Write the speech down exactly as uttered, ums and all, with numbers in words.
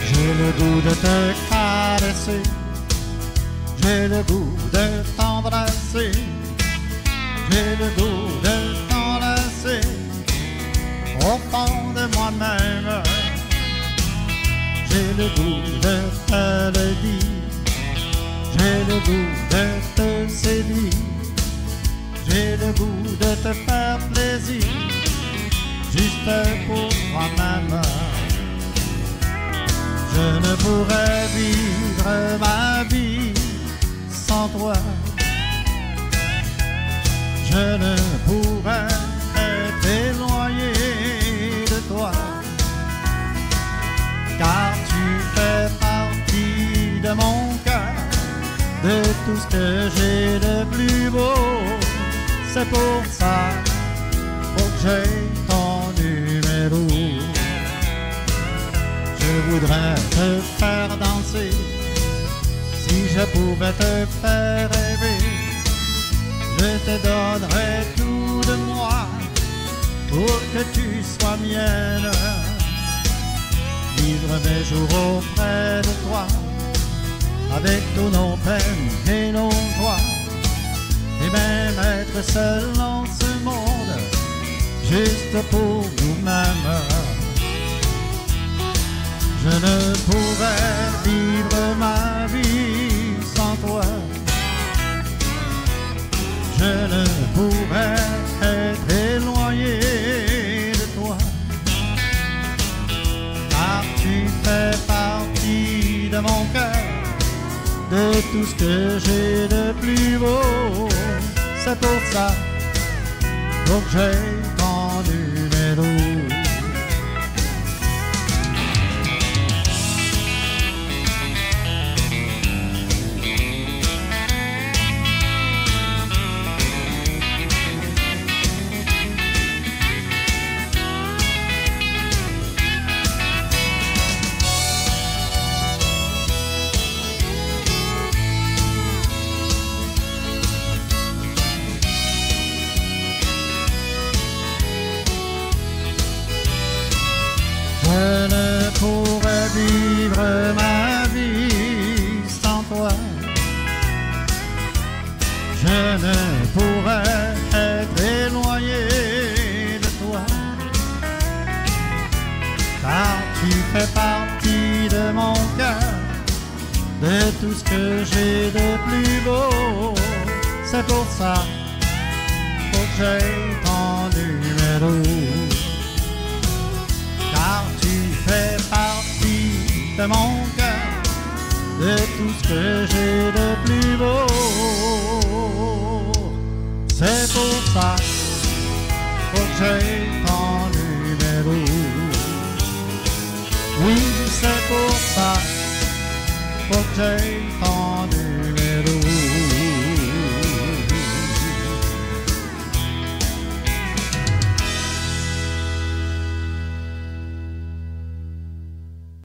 J'ai le goût de te caresser, j'ai le goût de t'embrasser, j'ai le goût de t'enlacer au fond de moi-même. J'ai le goût de te le dire, j'ai le goût de te séduire, j'ai le goût de te faire plaisir, juste pour toi-même. Je ne pourrais vivre ma vie sans toi. Je ne pourrais être éloigné de toi, car tu fais partie de mon cœur, de tout ce que j'ai de plus beau. C'est pour ça faut que j'aie ton numéro. Je voudrais te faire danser, si je pouvais te faire rêver, je te donnerais tout de moi pour que tu sois mienne. Vivre mes jours auprès de toi, avec tous nos peines et nos joies, et même être seul dans ce monde, juste pour nous-mêmes. Je ne pourrais vivre ma vie sans toi. Je ne pourrais être éloigné de toi, car tu fais partie de mon cœur, de tout ce que j'ai de plus beau. C'est pour ça faut que j'aie ton numéro. Je ne pourrais vivre ma vie sans toi. Je ne pourrais être éloigné de toi, car tu fais partie de mon cœur, de tout ce que j'ai de plus beau. C'est pour ça faut que j'aie ton numéro, car tu fais partie de mon cœur, de tout ce que j'ai de plus beau. C'est pour ça faut que j'aie ton numéro. Oui, c'est pour ça faut que j'aie ton